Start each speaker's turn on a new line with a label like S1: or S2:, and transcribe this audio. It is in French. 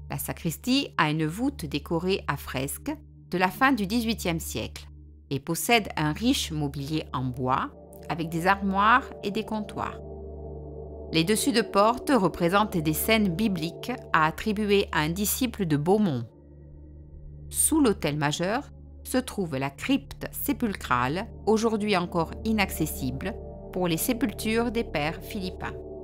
S1: La sacristie a une voûte décorée à fresques de la fin du XVIIIe siècle et possède un riche mobilier en bois avec des armoires et des comptoirs. Les dessus de porte représentent des scènes bibliques à attribuer à un disciple de Beaumont. Sous l'autel majeur se trouve la crypte sépulcrale, aujourd'hui encore inaccessible pour les sépultures des pères philippins.